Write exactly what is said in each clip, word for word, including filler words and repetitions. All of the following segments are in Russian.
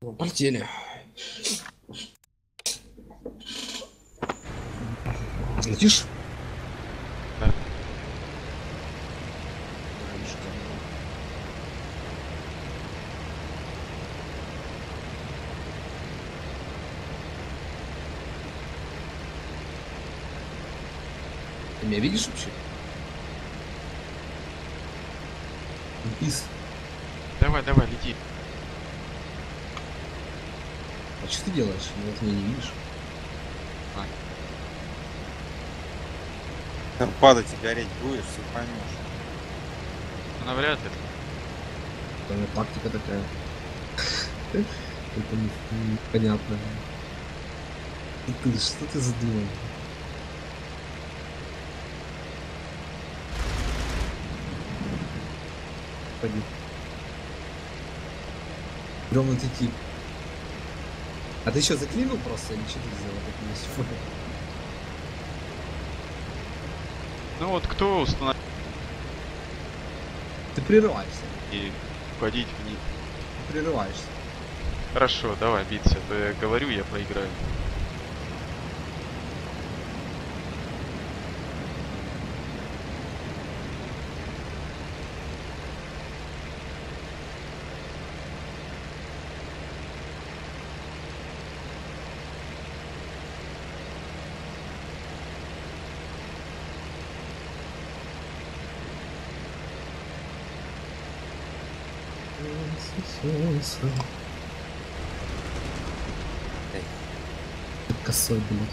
Полетели. Летишь? Да. Да, вижу, как. Ты меня видишь вообще? Пис. Давай, давай, лети. А что ты делаешь? Ну, вот меня не видишь. А, Там падать и гореть будешь, все поймешь. Ну, навряд ли. это у меня тактика такая. Это не- непонятно. Ты что ты задумал? Пойди. Ровно ты тип. А ты что, заклинил просто или что ты сделал таким сегодня? Ну вот кто установил Ты прерываешься. и входить в них? Ты прерываешься. Хорошо, давай биться, а то я говорю, я проиграю. Косой, блядь.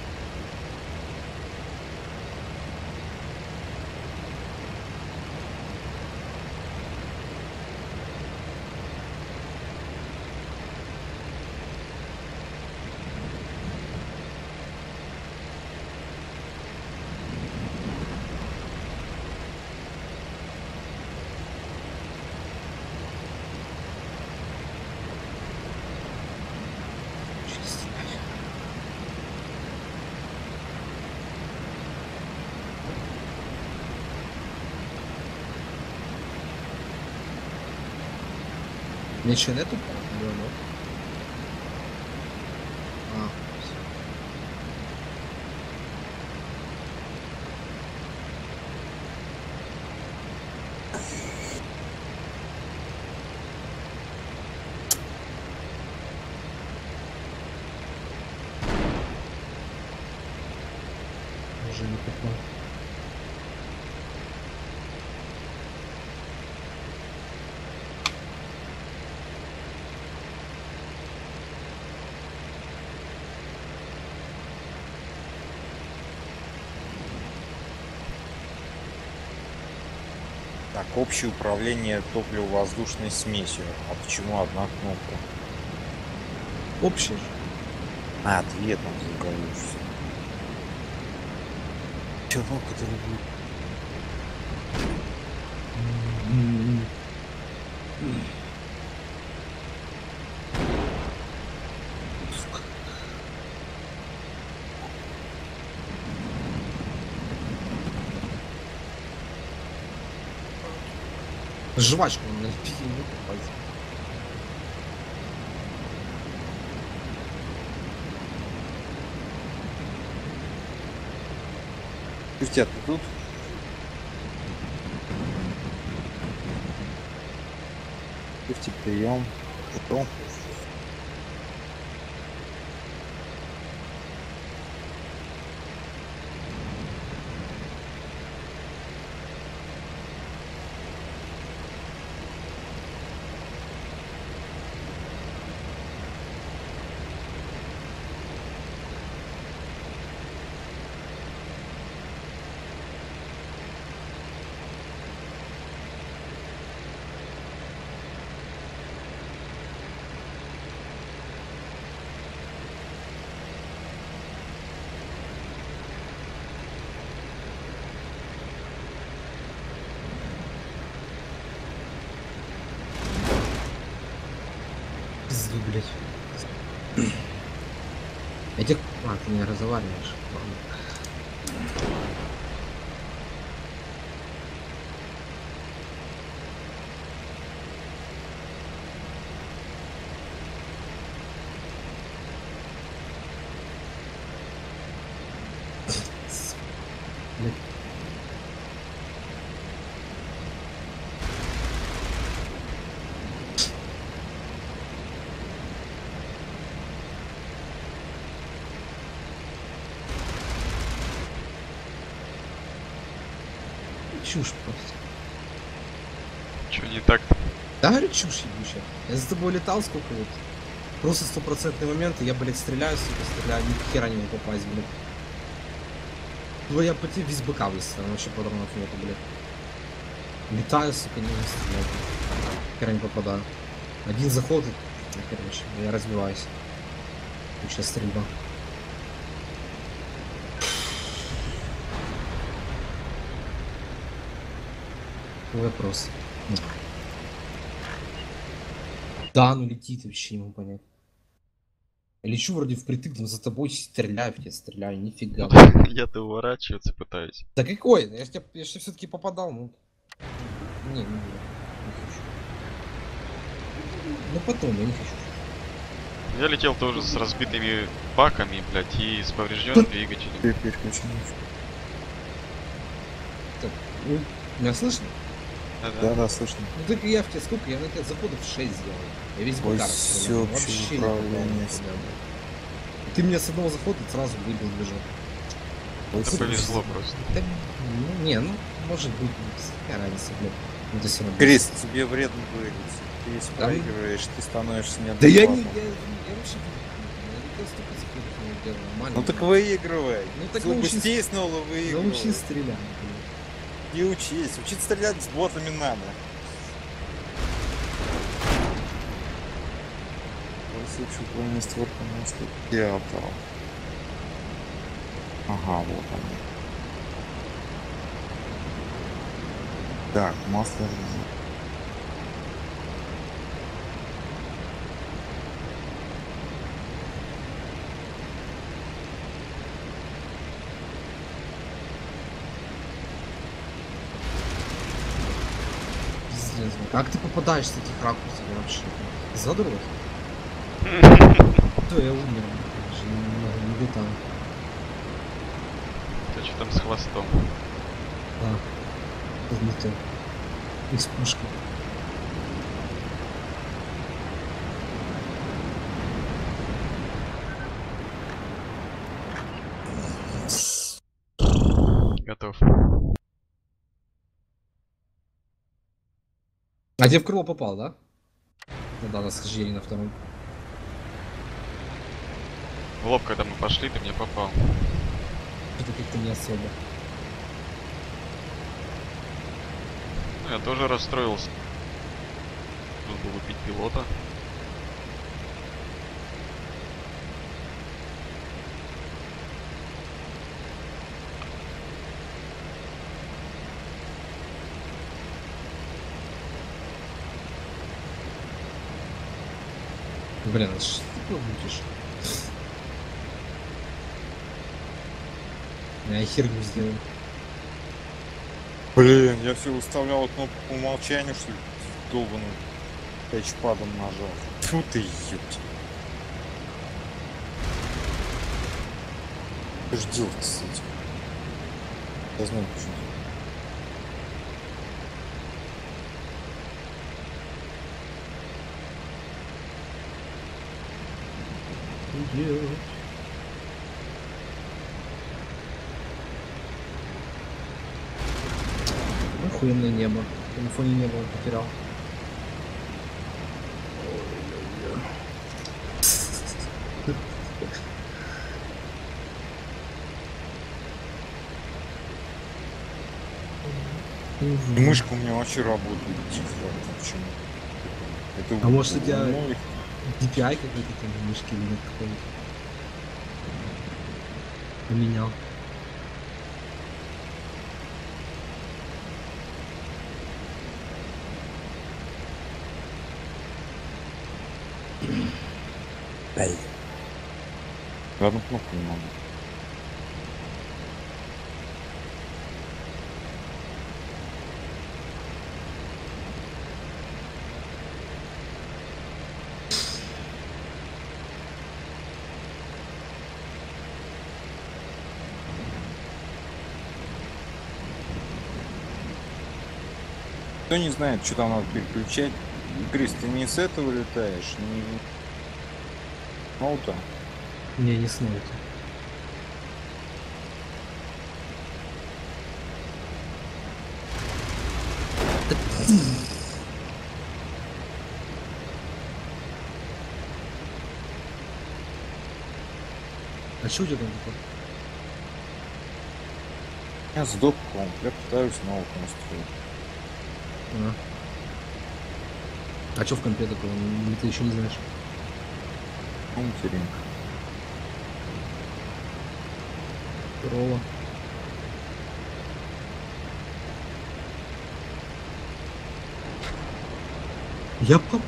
Чисто. Ничего нету? Алло, алло. А, всё. Уже не попал. Так, общее управление топливо-воздушной смесью. А почему одна кнопка? Общее же. А, две там заголовишься. Че, ну, который будет? Сука. Жвачку на пикинг попасть. Пустя, ты тут? Пусти, прием. Что? Пизду, блядь. Этих... А, ты не разговариваешь. Ладно. Блядь. Чушь просто. Чё не так-то? Да, говорю, чушь ебучая. Я за тобой летал сколько вот. Просто стопроцентные моменты, я, блядь, стреляю, сука, стреляю, ни хера не могу попасть, блядь. Ну я по тебе весь бока выстрелил, вообще патронов нету, блядь. Летаю, сука, не могу стрелять. Ни хера не попадаю. Один заход, и, ну, короче, я разбиваюсь. Сейчас стрельба. Вопрос. Ну. Да, ну летит, вообще не могу понять. Я лечу вроде впритык, там за тобой стреляю, в тебя стреляю, нифига. Я-то уворачиваться пытаюсь. Да какой? Я ж тебя, я ж тебя все-таки попадал, ну. Не, не, не, не хочу. Ну потом, я не хочу. Я летел тоже с разбитыми баками, блядь, и с поврежденным двигателем. Ты переключен. Так, ну, меня слышно? Да-да. Да, да, слышно. Ну так и я в тебя сколько? Я на тебя заходов шесть сделал. Я весь Ой, бокар всё, стрелял. вообще Вообще не попал управление. никуда, да. Ты меня с одного захода сразу выбил движок. Это повезло просто. Да, ну, не, ну, может быть, какая разница, блядь. Ну, ты всё равно- Крис, тебе вредно говорить. Ты если Да. проигрываешь, ты становишься Да я не, я, неадекватным. я вообще не я летел сто заходов, не делал нормально. Ну так выигрывай. Ну так Зубы научись- стиснула, выигрывай. Научись стрелять, блядь. Не учись. Учиться стрелять с ботами надо. Высочу двойной створка моста. Театр. Ага, вот они. Так, масло. Пиздец, блядь. Как ты попадаешь с этих ракурсов вообще? Задрот? То я умер, даже немного не летал. Ты что там с хвостом? Да. Взлетел. Из пушки. Готов. А тебе в крыло попал, да? Ну да, на схождении на втором. В лоб, когда мы пошли, ты мне попал. Это как-то не особо. Ну, я тоже расстроился. Нужно было убить пилота. Блин, а что ты будешь? Я херню сделал. Блин, я все выставлял кнопку по умолчанию, что ли, долбаным тачпадом нажал. Фу ты, ёпть. Что ж делать с этим? Я знаю, почему. Делать. Охуенное небо. На фоне неба он потерял. Мышка у меня вообще работает дико. Почему? Это А может, у тебя- мой- ди пи ай какой-то там мышки или нет какой-то? Поменял. Ай. Я одну кнопку не могу. Кто не знает, что там надо переключать. Крис, ты не с этого летаешь, не... Ноута. Не, не снова. А что у тебя там такое? Я сдох комп, я пытаюсь ноут настроить. А, а что в компе такого? Или ты еще не знаешь? Материнг. Здорово. Я попал!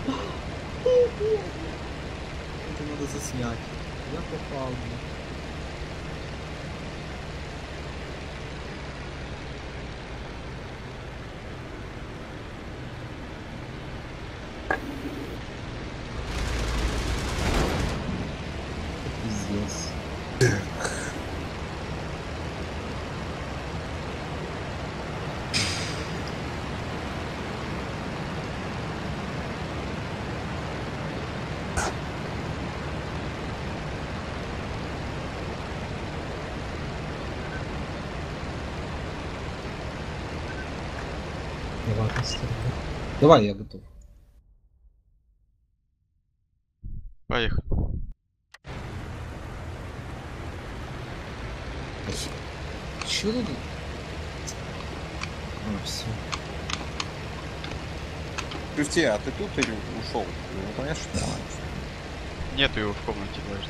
Это надо заснять. Я попал. Блин. Пиздец. Давай, Давай, я готов. Поехали. Чё тут? А, все. Кристи, а ты тут или ушел? Ну, конечно, что Нету его в комнате даже.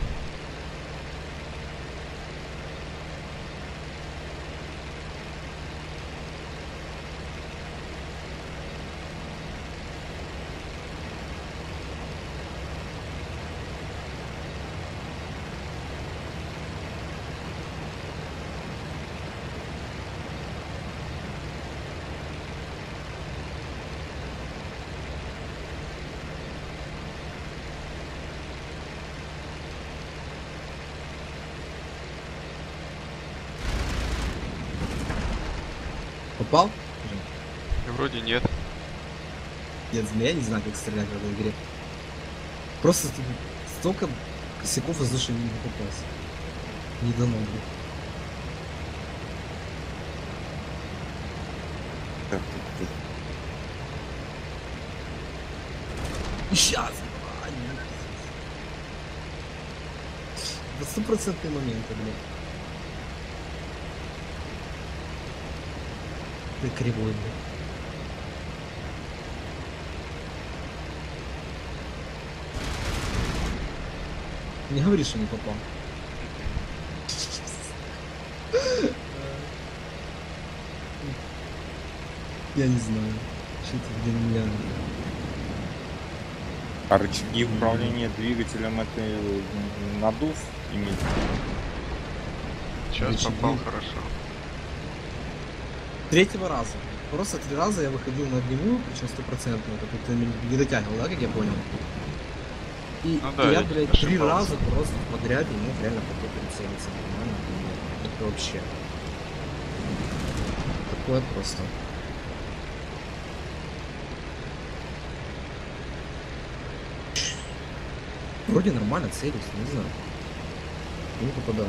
Попал? Вроде нет. Нет, я не знаю, как стрелять в этой игре. Просто ст- столько косяков из души не попался. Не дано, блин. так, ты- ты- Сейчас! Это стопроцентные моменты, блин. Ты кривой, блин. Не говори, что не попал. Я не знаю. Что-то для меня... А рычаги управления двигателем это э, надув имеет? Сейчас Рычаги. попал хорошо. Третьего раза. Просто три раза я выходил на огневую, причем стопроцентную, как ты не дотягивал, да, как я понял? И, Ну и да, я, я блядь, три ошибался. раза просто подряд не мог реально по прицелиться, нормально. Это вообще. Такое просто. Вроде нормально целюсь, не знаю. Не попадаю.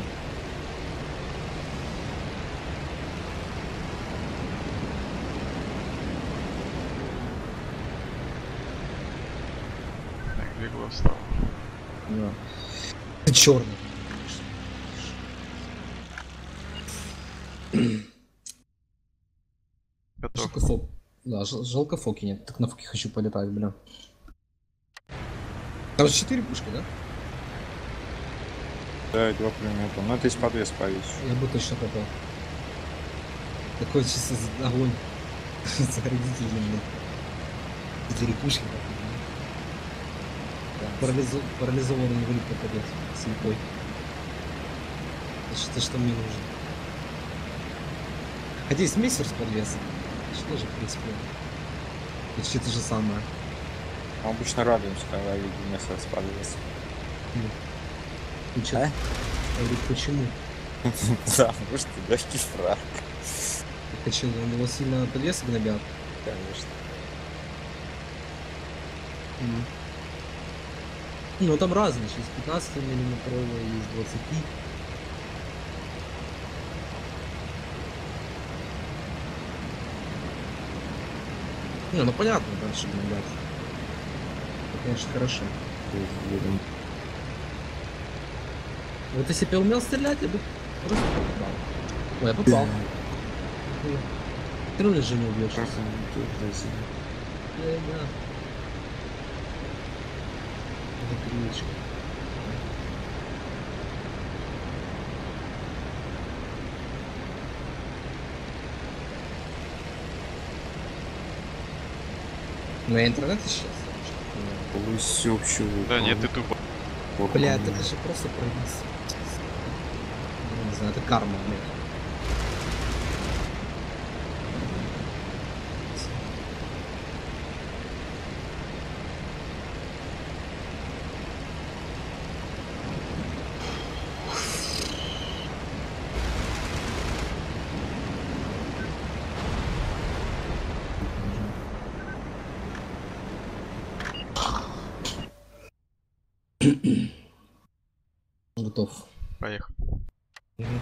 Так, легло стало. Да. Ты черный. Готов. Жалко фок. Да, жал- жалко фоки нет. Так на фоке хочу полетать, бля. Там же четыре пушки, да? Да, два пулемета. Ну это из подвес повесишь. Я бы точно попал. Такой чисто за- огонь. Заградительный, блин. Четыре пушки. Парализо... Парализованный инвалид попадет. Слепой. Это что, что мне нужно? Хотя есть мессер с подвесом. Что же, в принципе, почти то же самое. Мы обычно радуемся, когда видим место с подвесом. Ну, чё? А? Я говорю, почему? Да, потому что легкий фраг. Так а что, на него сильно подвесы гнобят? конечно. М. Ну там разные, есть пятнадцати миллиметровые, есть двадцати. Не, ну понятно, дальше блядь. Это, конечно, хорошо. То есть, я думаю, вот если бы я умел стрелять, я бы просто попал. Ой, я попал. Ты равно же не убьешь. Как он тут разил? Да, да. Это привычка. Ну я интернет сейчас. Всеобщего. Да нет, ты тупо. Бля, это же просто провис. Не знаю, это карма, блядь. Готов. Поехали. Мгм.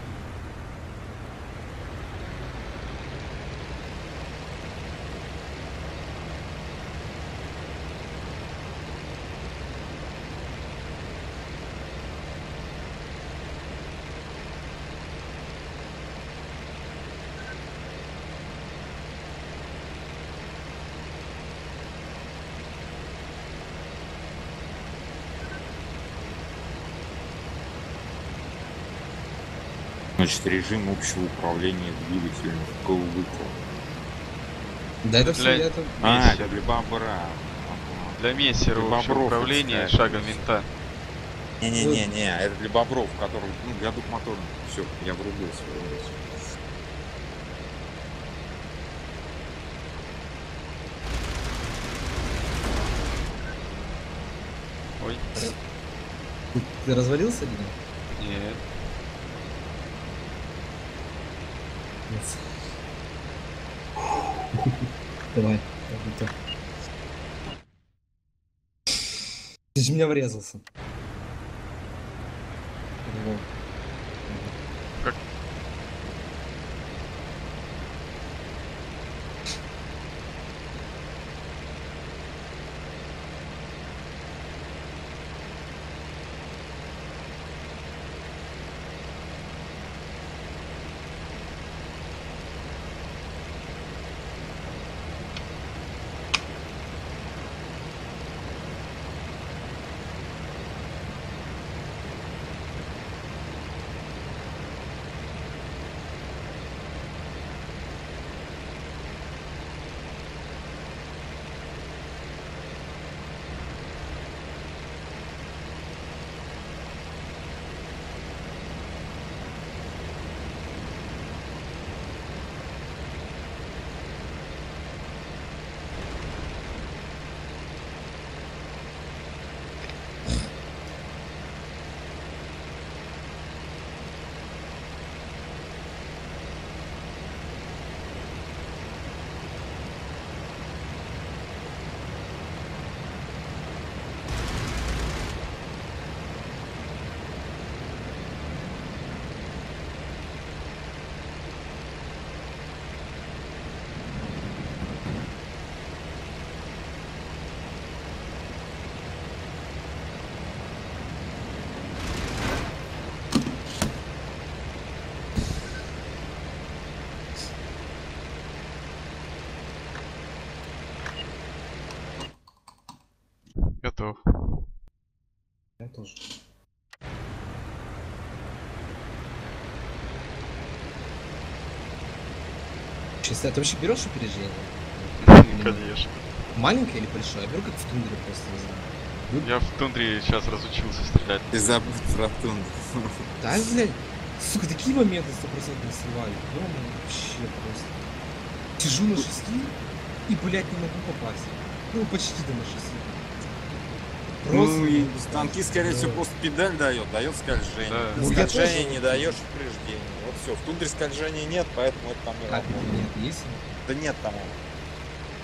Значит, режим общего управления двигателем выкл. Да это Для- все, это... А, Мессер. это для бобра. Для мессера Для общего бобров управления это шагом ставится. винта. Не-не-не-не, это для бобров, которые, ну, для двух моторных. Все, я врубился. врубился. Ой, Ты развалился, Дима? нет. Нет. Давай. я готов. Ты же меня врезался. Во. Как? Готов. Я тоже. Честно, ты вообще берешь опережение? Конечно. Маленькое или большое? Я беру как в тундре просто, не знаю. Я в тундре сейчас разучился стрелять. Ты забыл про тундру. Да, блядь. Сука, такие моменты сто процентов срывали. Дома вообще просто. Сижу на шести и, блядь, не могу попасть. Ну, почти до на шести. Ну и не могу станки, попасть. скорее Да. всего, просто педаль дает, дает скольжение. Да. Ты Ну, я скольжение тоже- не даешь упреждение. Вот, Вот все, в тундре скольжения нет, поэтому это там не Как работает. нет, есть? Да нет там его. Да нет там его.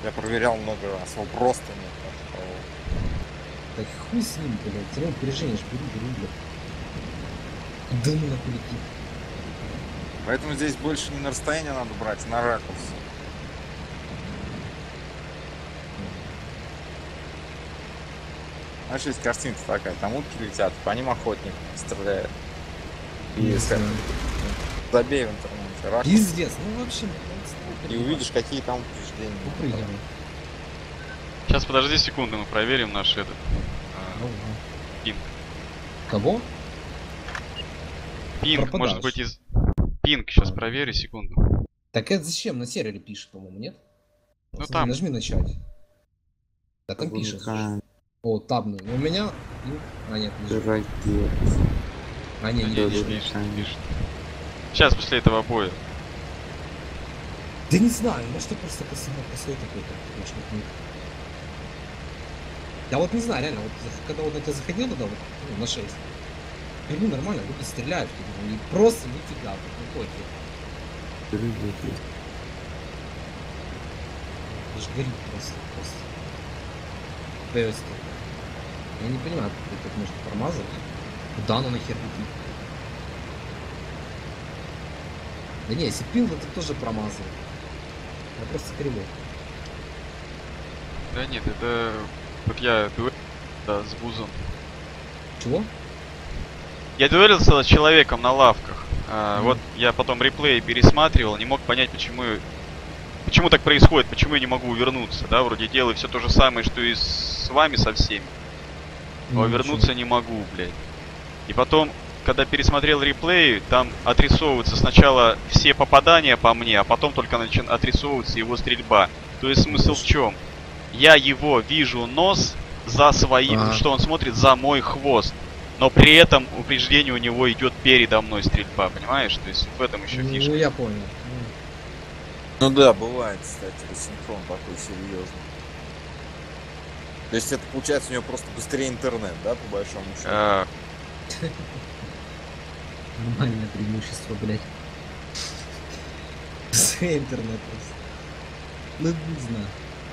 Я проверял много раз, его просто нет. Так хуй с ним, блядь. Терял опережение, ж беру, беру, блядь. Да ну нахуй летит. Поэтому здесь больше не на расстояние надо брать, а на ракурс. Знаешь, есть картинка такая, там утки летят, по ним охотник стреляет. И Не ска- знаю. забей в интернете, ракурс, Пиздец, ну вообще, и увидишь, какие там упреждения. Упрыгивай. Сейчас подожди секунду, мы проверим наш этот. а, Пинг. Кого? Пинг, Пропадаешь. может быть из... Пинг, сейчас проверю, секунду. Так это зачем? На сервере пишет, по-моему, нет? Ну Смотри, там. Нажми начать. Да там пишет. О, табный. Но у меня... ну, а, нет, не жив. А, не, не Не, не пишет. пишет, не пишет. Сейчас, после этого боя. Да не знаю, может ты просто косой, косой какой-то, может быть. Я вот не знаю, реально, вот когда вот на тебя заходил тогда, вот, ну, на шесть, ну нормально, люди стреляют, и просто нифига, вот, ну пофиг. Это же горит просто, просто. Дэвидство. Я не понимаю, как это можно промазать. Куда оно нахер летит? Да не, если пил, то ты тоже промазал. Я просто кривой. Да нет, это... Вот я дуэль да, с Бузом. Чего? Я дуэлился с человеком на лавках. А, Мгм. Вот я потом реплей пересматривал, не мог понять, почему... Почему так происходит, почему я не могу увернуться, да? Вроде делаю все то же самое, что и с вами со всеми. Но Ничего. вернуться не могу, блядь. И потом, когда пересмотрел реплей, там отрисовываются сначала все попадания по мне, а потом только начи- отрисовывается его стрельба. То есть смысл в чем? Я его вижу нос за своим, Ага. что он смотрит за мой хвост. Но при этом упреждение у него идет передо мной стрельба, понимаешь? То есть в этом еще фишка. Ну я понял. Ну да, бывает, кстати, синхрон такой серьезный. То есть это получается у него просто быстрее интернет, да, по большому счету? А, Нормальное преимущество, блядь. С интернет просто. Ну, не знаю.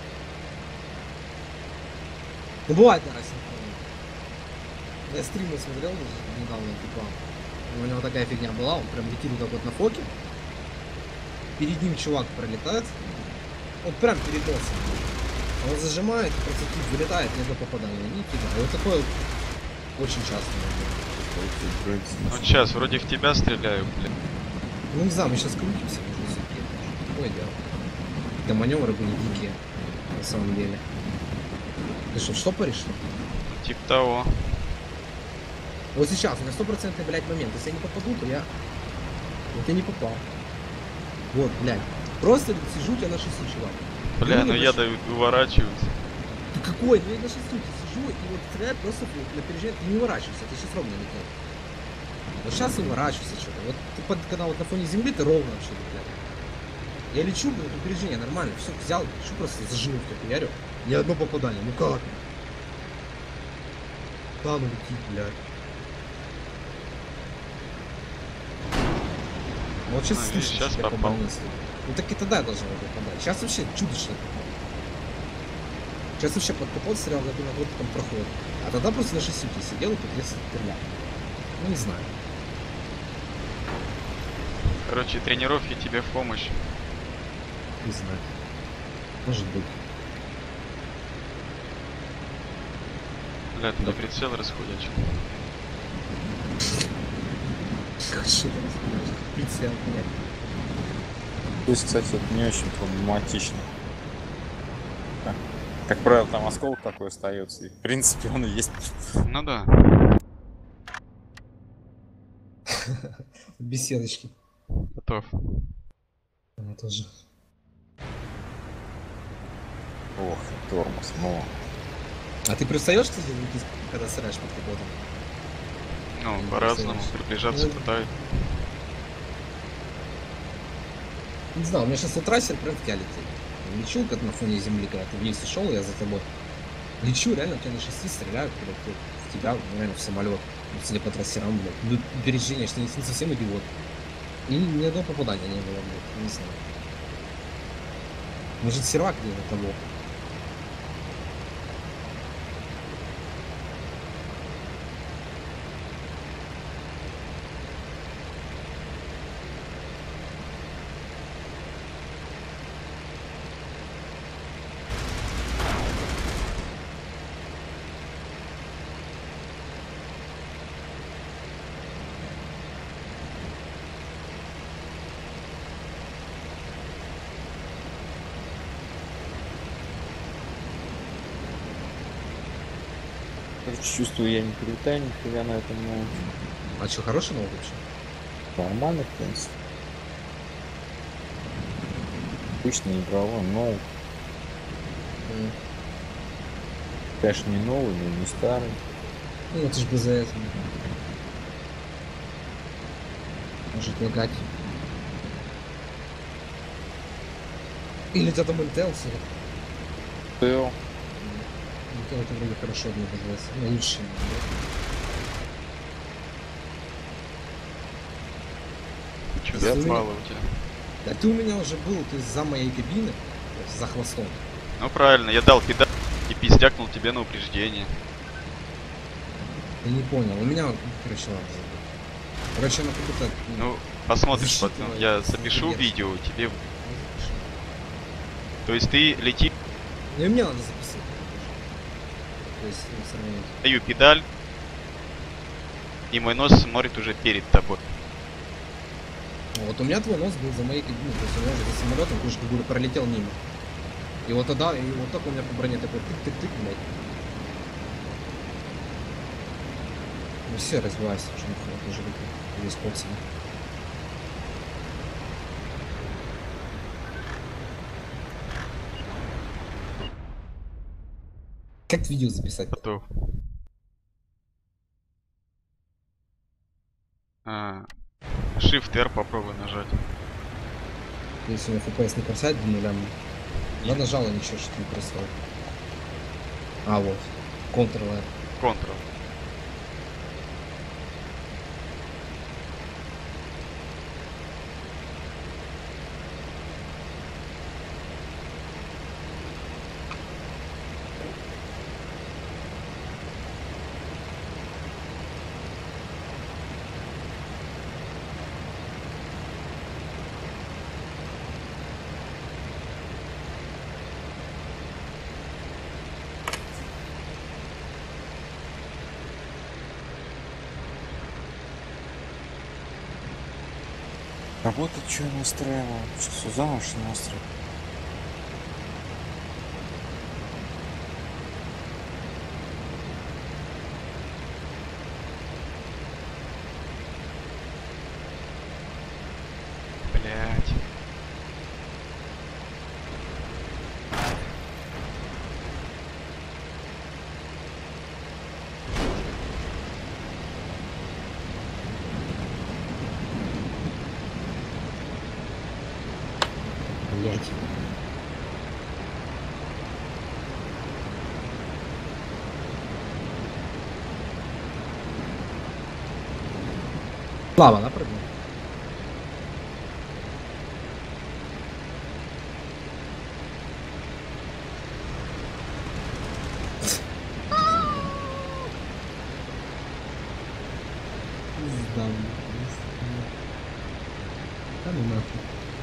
Ну, бывает, да, синхронно. Я стримы смотрел недавно, типа, у него такая фигня была, он прям летит вот так вот на фоке. Перед ним чувак пролетает. Вот прям перед носом. Он зажимает, просто тут вылетает, ни одно попадание. Нифига. И вот такое вот очень часто. вот сейчас вроде в тебя стреляю, блядь. Ну не знаю, мы сейчас крутимся, можно все-таки. Такое дело. Да маневры были дикие, на самом деле. Ты что, штопоришь? Типа того. Вот сейчас, у меня стопроцентный, блядь, момент. Если я не попаду, то я... Вот я не попал. Вот, блядь. Просто сижу у тебя на шести, чувак. Бля, ну на я шести. да уворачиваюсь. Ты какой? Ну я на шести сижу, и вот стреляет просто на опережение. Ты не уворачивайся, ты сейчас ровно летел. Вот сейчас и уворачивайся что-то. Вот ты под, когда вот на фоне земли, ты ровно вообще летел. Я лечу, блядь, опережение нормально. Все, взял, лечу просто зажиму в тебя, ярю. Ни одно попадание. Ну как? Да, ну летит, блядь. Ну, вот сейчас А, слышишь, сейчас как я попал. по мысли. Ну так и тогда я должен его попадать. Сейчас вообще чудо-что попал. Сейчас вообще под капот стрелял, я думаю, вот там проходит. А тогда просто на шестюке сидел и пытался стрелять. Ну не знаю. Короче, тренировки тебе в помощь. Не знаю. Может быть. Бля, туда прицел расходячий. Что ты рассказываешь? Прицел, блядь. То есть, кстати, это не очень проблематично. Как, как правило, там осколок такой остается, и в принципе он и есть. Ну да. Беседочки. Готов. Она тоже. Ох, тормоз, ну. А ты пристаешь, кстати, когда стреляешь под капотом? Ну, Не по-разному. представляешь. Приближаться Ну, пытаюсь. Не знаю, у меня сейчас вот трассер прям в тебя летит. Лечу, как на фоне земли, когда ты вниз шел, я за тобой. Лечу, реально, у тебя на шести стреляют, блядь, вот в тебя, ну, реально, в самолет. Вот, судя по трассерам, блядь. Ну, опережение, что не, не совсем идиот. И ни одного попадания не было, блядь, не знаю. Может, сервак где-то того. Короче, чувствую, я не прилетаю нифига на этом, но А что, хороший ноут вообще? нормально, в принципе. Обычный игровой, но, М. конечно, не новый, но и не старый. Ну, это ж без этого. Может лагать. Или у тебя там Intel сидит? Эл, Intel это вроде хорошо не называется. Ну, лучше. Что Я за думаю- мало у тебя? Да ты у меня уже был, ты за моей кабины, то есть за хвостом. Ну правильно, я дал педаль и пиздякнул тебе на упреждение. Ты не понял. У меня, короче, ладно. забудь. Короче, она как будто... Ну, посмотришь Защита потом. моя Я с- запишу задержка. видео тебе. То есть ты летишь, Ну и мне надо записать. То есть, ну, сравнить. даю педаль, и мой нос смотрит уже перед тобой. Ну, вот у меня твой нос был за моей кабиной, то есть у меня уже за самолетом, ты же как бы пролетел мимо. И вот тогда, и вот так у меня по броне такой тык-тык-тык, блядь. Ну все, развивайся, уже нахуй, тоже выпил. Весь пот себе. Как видео записать? Готов. А, Shift-R попробуй нажать. Если у меня эф пи эс не бросать до нуля, я Нет. нажал, и ничего, что не происходит. А, вот. Ctrl-R. Ctrl. работать что я настраивал? Что заново что настраивал? Блять. Блять. Слава, да, прыгнул? Пизда, блядь. Да ну нахуй.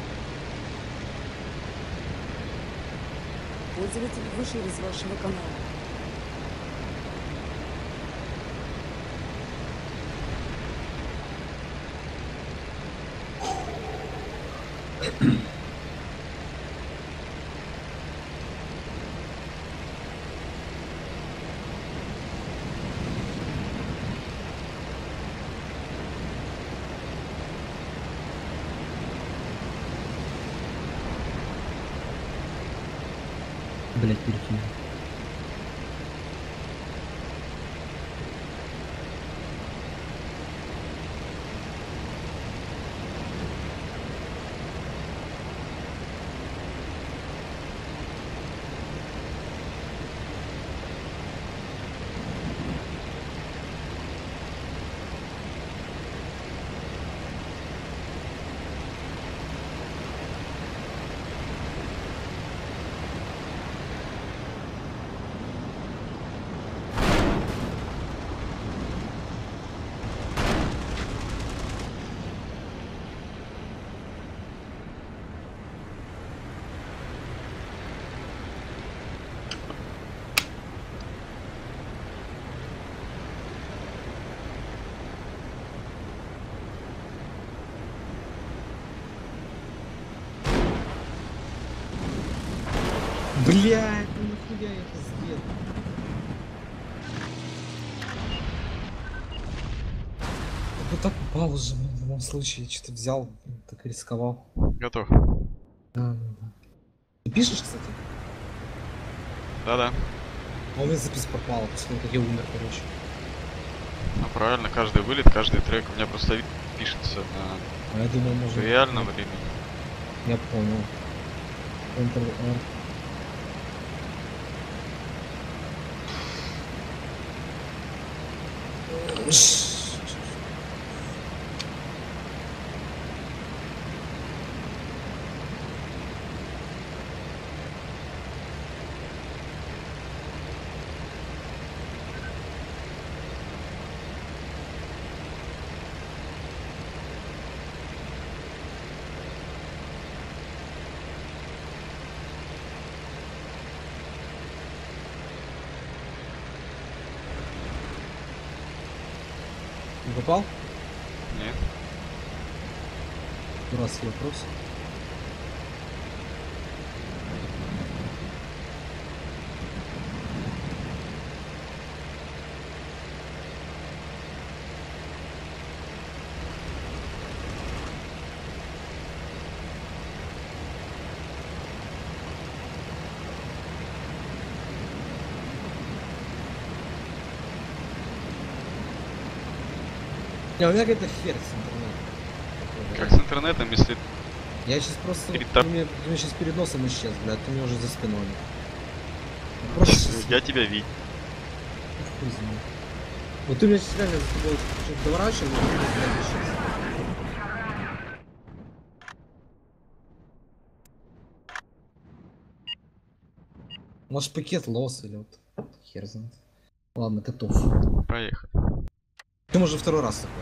Пользователь вышел из вашего канала. Блять, перекинул. Блядь, ну нахуя я это сделал? Вот так упал уже, блин, в любом случае. Что-то взял, так и рисковал. Готов. Да, да, да. Ты пишешь, кстати? Да-да. А у меня запись пропала, после того, как я умер, короче. Ну правильно, каждый вылет, каждый трек у меня просто пишется на А я думал, может... реальном времени. Я понял. Ctrl-R. Не попал? Нет. Дурацкий вопрос. Не, у меня какая-то хер с интернетом. Как с интернетом, если Я сейчас просто... Перед Ты тоб- мне, ты мне сейчас перед носом исчез, блядь, ты мне уже за спиной. Просто сейчас... я тебя видел. Хуй знает. Вот ты меня сейчас реально за тобой что-то доворачивал, и ты, блядь, исчез. Может пакет лос или вот хер знает. Ладно, готов. Поехали. Ты уже второй раз такое.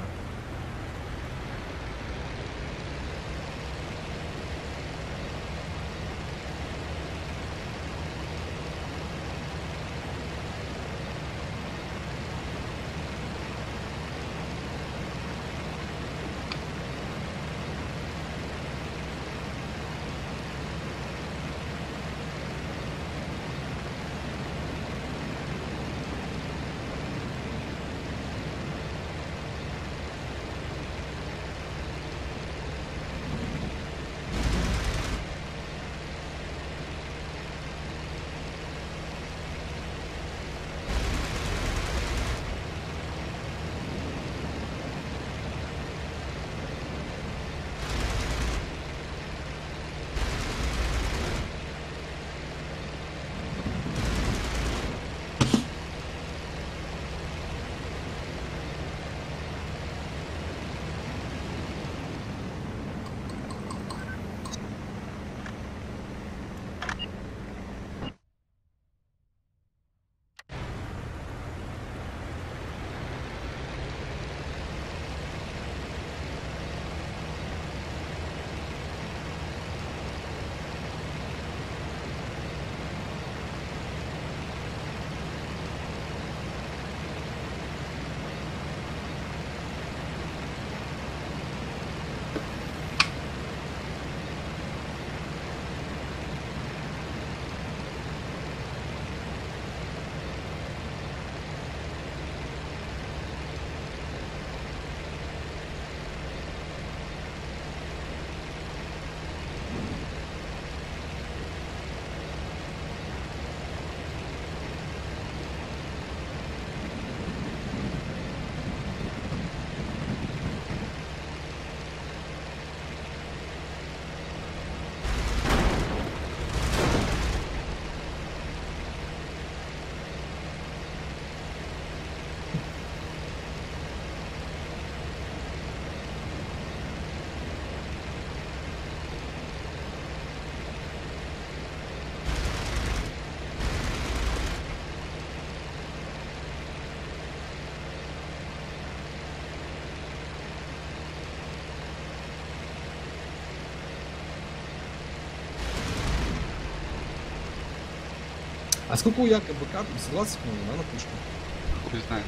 А сколько у Яка БК? семнадцать, по-моему, да, на пушку? Хуй знает.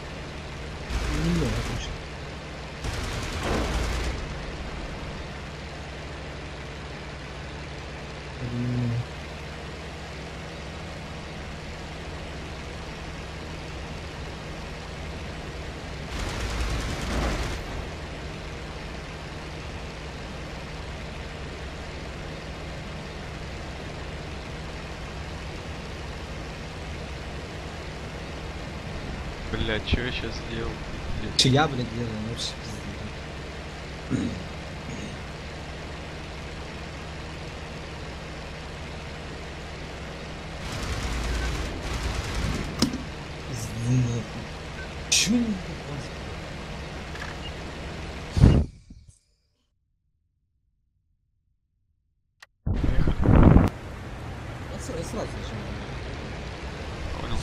Немного, точно. Блядь, что я сейчас сделал? Че я, блядь, делаю? Ну, вообще пиздец. Пизды нахуй. Чё не попасть? Поехали. Я сразу, я сразу нажимаю. Понял.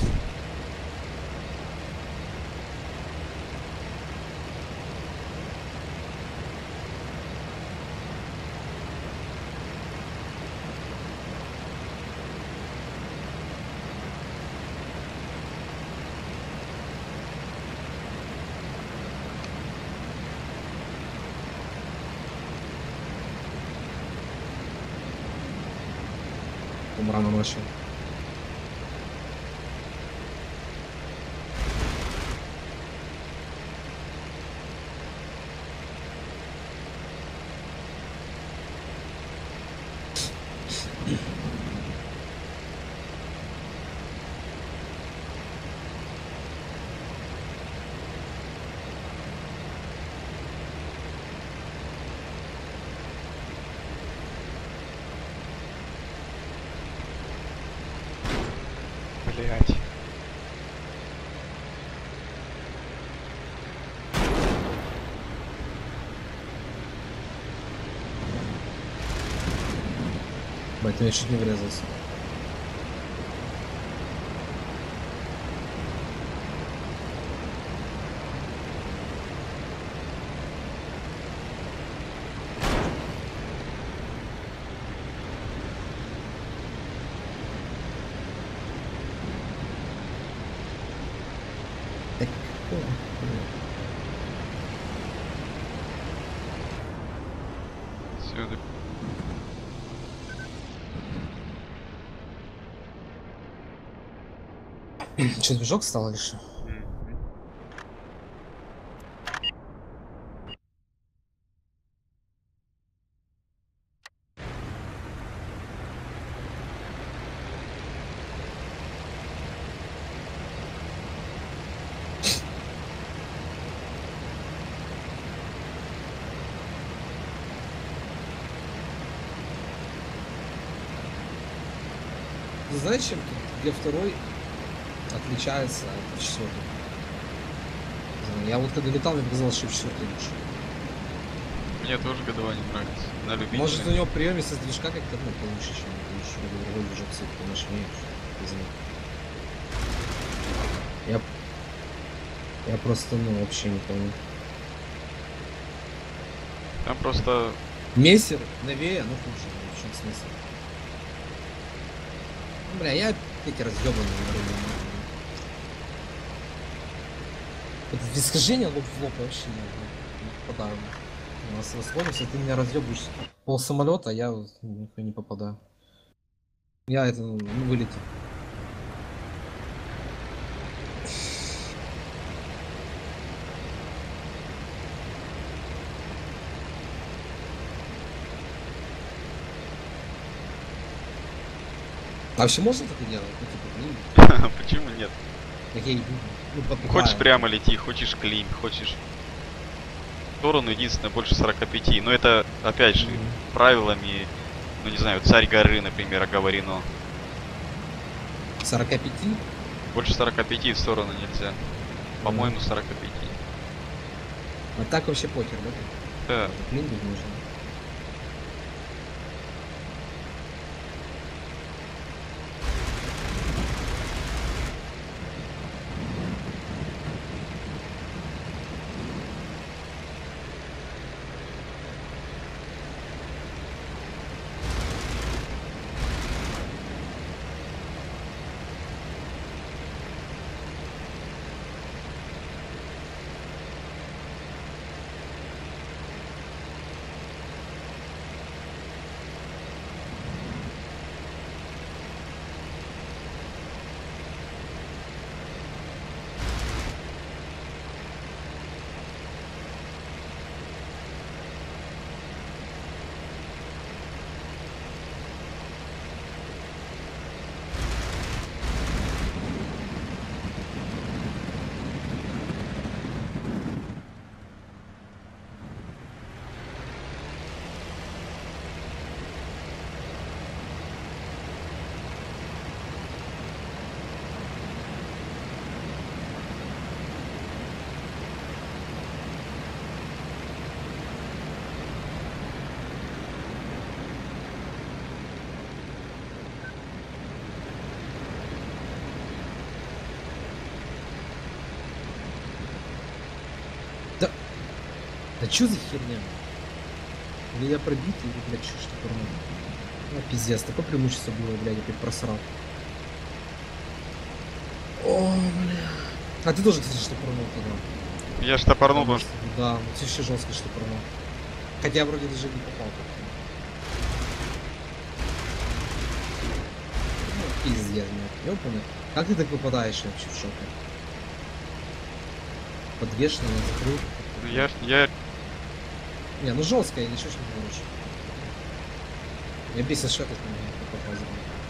Там рано начал. Блять. Блять, я чуть не врезался. Так, о, блядь. Сюда. Че, движок стал лишь? Мгм. Ты знаешь, чем тут Г второй отличается от четвертого? Я вот когда летал, мне показалось, что четвертый лучше. Мне тоже годова не нравится. На любителя. Может, у него приемистость с движка как-то ну, получше, чем лучше. Другой движок, кстати, помощнее. Не знаю. Я... Я просто, ну, вообще не помню. Там просто... Мессер новее, но хуже. Ну, в чем смысл? Ну, бля, я эти разъебанные на руле. Это искажение лоб в лоб вообще не, не попадаю. У нас расходимся, ты меня разъебываешь пол самолета, а я нихуя не попадаю. Я это, ну, вылетел. А вообще можно так делать? Ну, типа, ну, Почему нет? как я и ну, попугаю. Хочешь прямо лети, хочешь клин, хочешь... В сторону единственное больше сорока пяти. Но это, опять же, Мгм. правилами, ну не знаю, царь горы, например, оговорено. сорок пять? Больше сорока пяти в сторону нельзя. По-моему, сорока пяти. А так вообще похер, да? Да. Блин, не нужно. Да чё за херня? Или я пробитый, или, блядь, чё ж такое? Ну, пиздец, такое преимущество было, блядь, опять просрал. О, бля. А ты тоже, кстати, штопорнул тогда. Я ж топорнул, Потому потому что... что- Да, вот вообще жестко штопорнул. Хотя вроде даже не попал. Ну, пиздец, нет, ёпаный. Как ты так выпадаешь я вообще в шоке? Подвешенный, закрыл. Я, я... Не, ну жестко, я ничего не говорю. Я бесит шатать на меня, как попасть.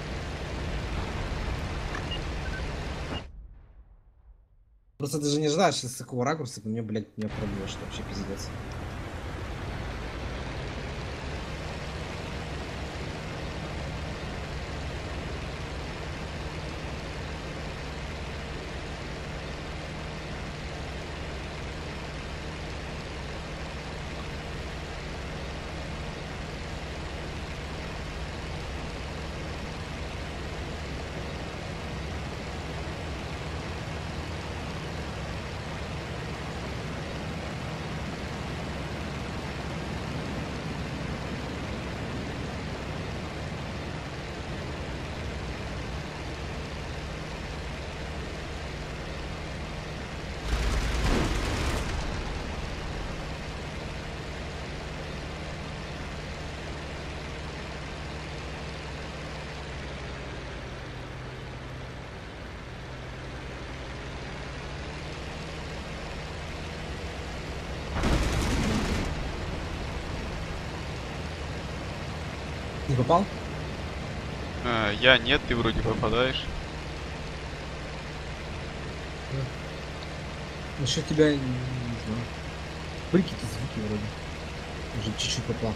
Просто ты же не ждаешь с такого ракурса, ты мне, блядь, меня пробьешь, что вообще пиздец. Не попал? а, я нет, ты вроде попадаешь. Насчет тебя, не, не знаю. Прикинь, звуки вроде. Уже чуть-чуть попал.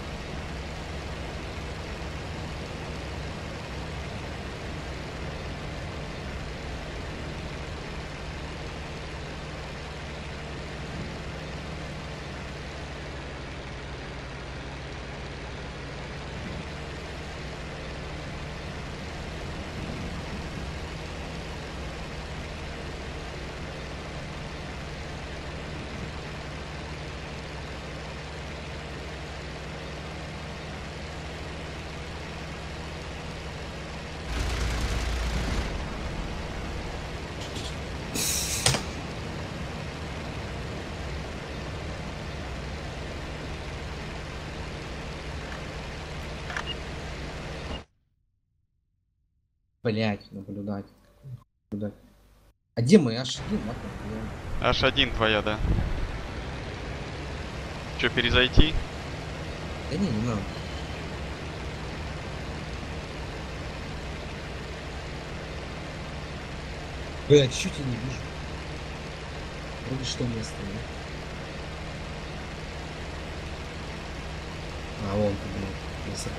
Блять, наблюдать. Наблюдать. А где мы? Аж один, ладно, Аж один твоя, да. Че, перезайти? да не, не надо. Блять, чуть я не вижу. Вроде что место, да? А, вон, блин, высоко.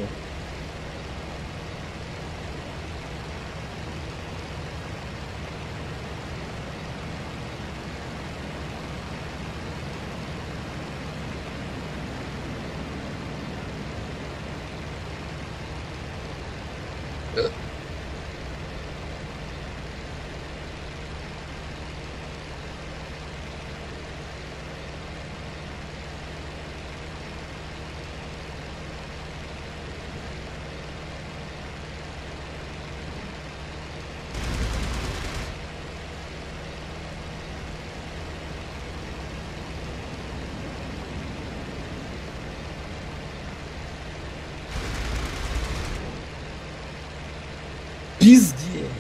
Пиздец!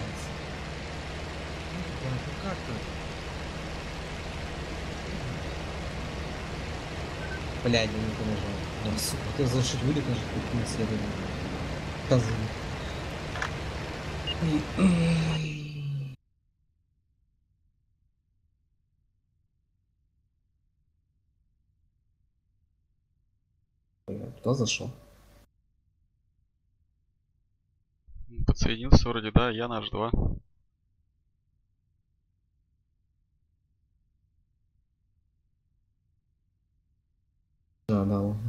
Ну, ну как так? Блядь, я не понажал. Да, сука, хотел завершить вылет, нажать путь на следование. Козы. И- Блядь, кто зашел? Подсоединился вроде, да, я наш два. Да, да, ладно.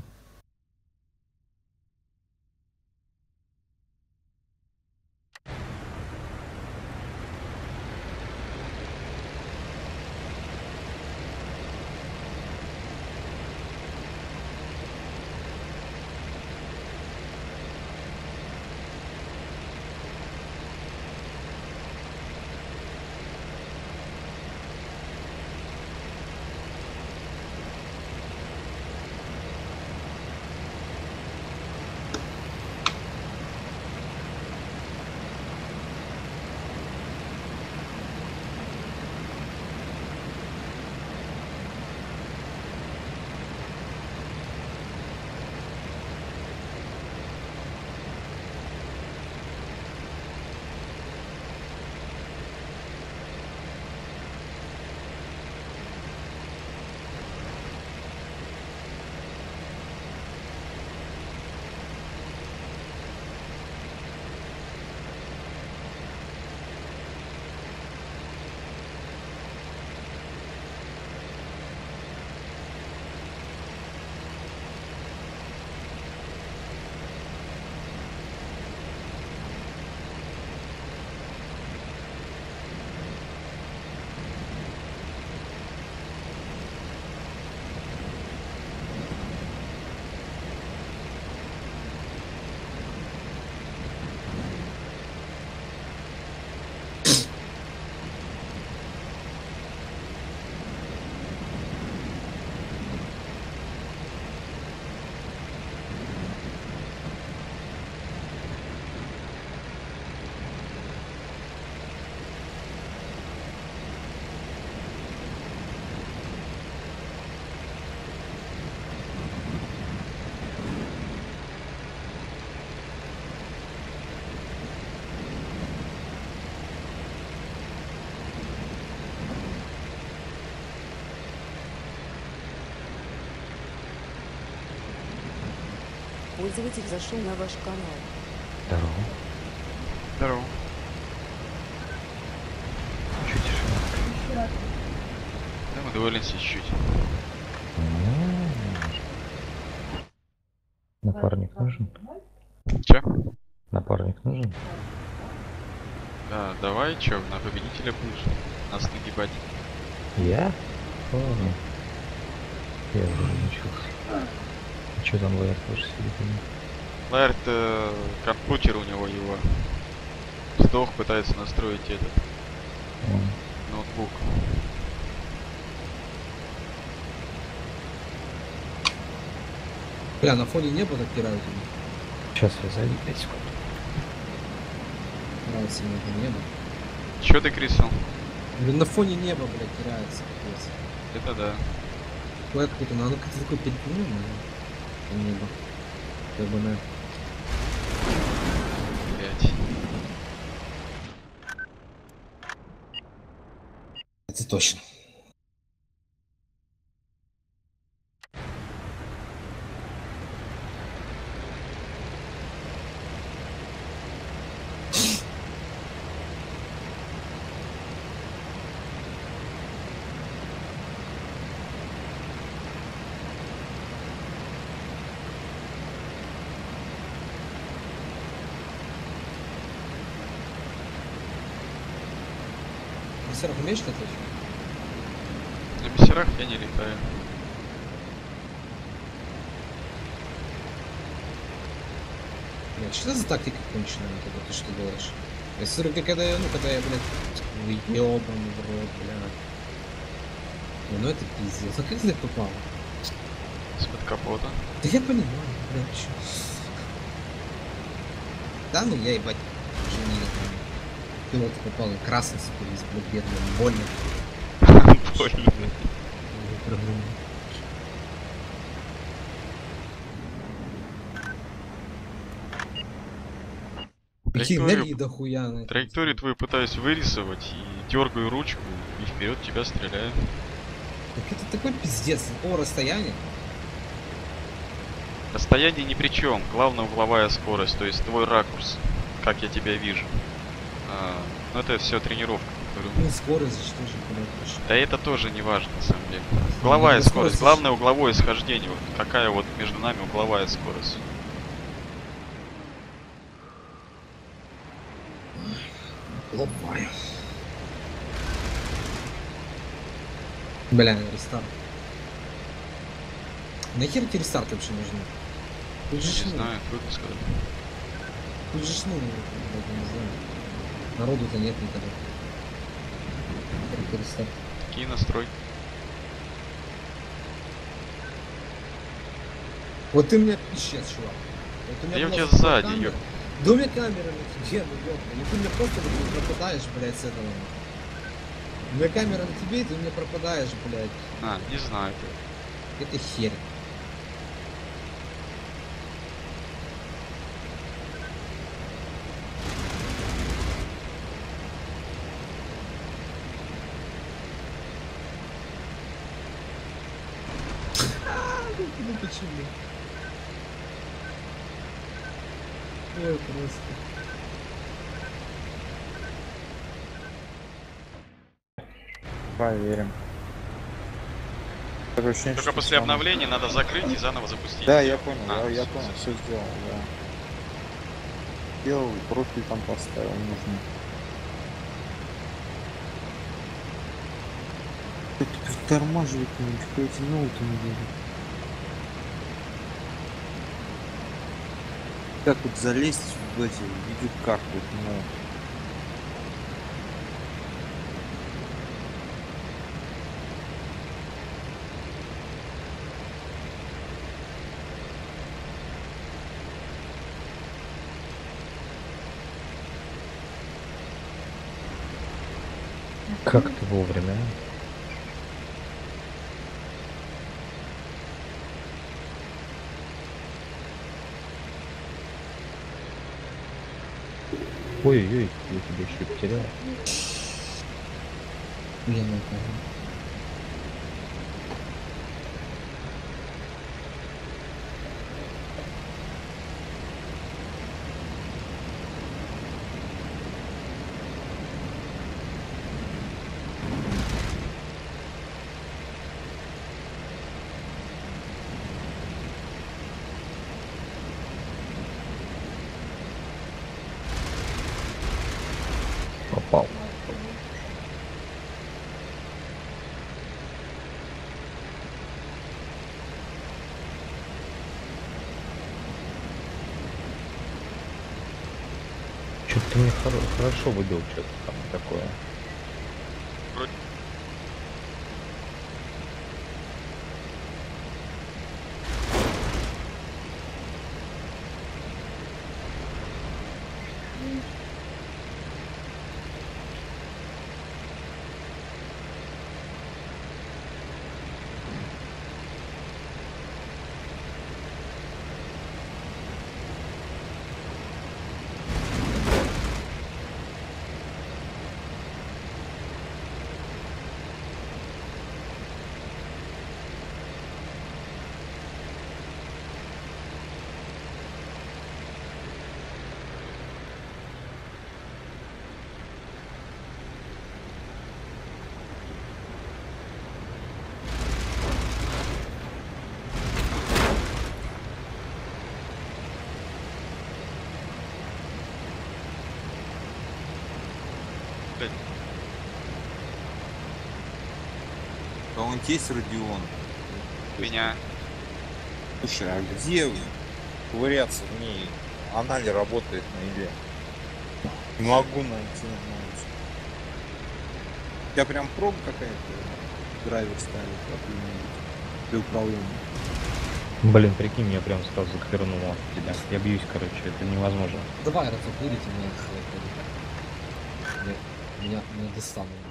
Пользователь зашел на ваш канал. Здорово. Здорово. Чуть тишина. Да, мы довольны чуть-чуть. М. Напарник нужен? Че? Напарник нужен? Да, давай, чё, на победителя будешь нас нагибать. Я? Ладно. Я уже научился. А что там Лайер тоже сидит? Лайерт, э, компьютер у него его сдох, пытается настроить этот М. ноутбук. Бля, на фоне неба так теряют меня. Сейчас я зайду пять секунд. Нравится мне это небо. Чё ты крисал? Блин, на фоне неба, блядь, теряется. Пиздец. Это да. Какое какое-то, ну оно как-то такое переполненное. Небо. Ебаное. Блять. Это точно. Серых умеешь летать? На бисерах я не летаю. Блядь, что за тактика конченая, когда ты что делаешь? Я смотрю, как когда я, ну, когда я, блядь, ёбаный в рот, блядь. Не, ну это пиздец. А как ты так попал? Из-под капота. Да я понимаю, блядь, чё. Да ну я, ебать, жене там. Пилот попал, и красный супер, блядь, бедный, больно. Больно. Проблема. Какие Траекторию- энергии дохуя на это. Траекторию твою пытаюсь вырисовать и дергаю ручку и вперед тебя стреляю. Так это такой пиздец, с такого расстояния. Расстояние ни при чем, главное угловая скорость, то есть твой ракурс, как я тебя вижу. А, ну это все тренировка, говорю. Ну скорость, что же, блядь, вообще. Да это тоже не важно на самом деле. Угловая Ну, скорость, скорость главное угловое схождение. Вот какая вот между нами угловая скорость. Лопаю. Бля, рестарт. Нахер тебе рестарт вообще нужны? Тут же ж, Не ну, знаю, трудно сказать. тут же ж, ну, блядь, я не знаю. Народу-то нет никогда. Только рестарт. Какие настройки? Вот ты меня исчез, чувак. Вот у меня Да я у была тебя супер сзади, камера. ёп. Да у меня камера на тебе, ну ёпта. И ты мне просто блядь, пропадаешь, блядь, с этого. У меня камера на тебе, и ты мне пропадаешь, блядь. А, не знаю. Это херь. Ну почему? Ой, просто. Проверим. Такое ощущение, Только что после сам- обновления надо закрыть и заново запустить. Да, я понял, А, я, я всё, понял, всё. все сделал, да. Сделал, профиль там поставил, нужно. Это притормаживать не какой-то ноуты не будет. Как вот залезть в эти видеокарты, ну. Как ты вовремя? Ой-ой-ой, я тебя еще потерял. Я не понял. Ты мне хоро- хорошо выбил что-то там такое. Вроде- Блядь, Кого-нибудь есть Родион? меня. Слушай, а где ковыряться в ней? Она ли работает на игре? Не могу найти, не знаю. У тебя прям проб какая-то драйвер ставит какой-нибудь для управления. Блин, прикинь, меня прям сразу завернуло от тебя. Я бьюсь, короче, это невозможно. Давай, Рафа, вылети меня. Меня, меня достанут.